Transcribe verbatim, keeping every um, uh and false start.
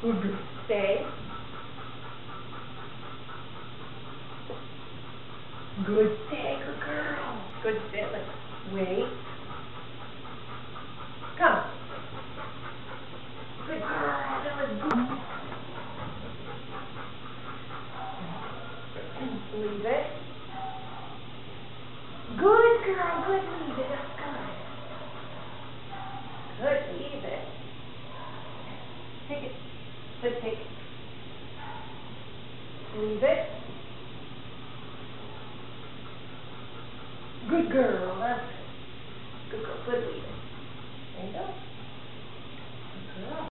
Good. Stay. Good. Stay, good girl. Good sit. Let's wait. Come. Good girl. That was good. Leave it. Good girl. Good. Leave it. That's good. Good. Leave it. Take it. Let's take it. Leave it.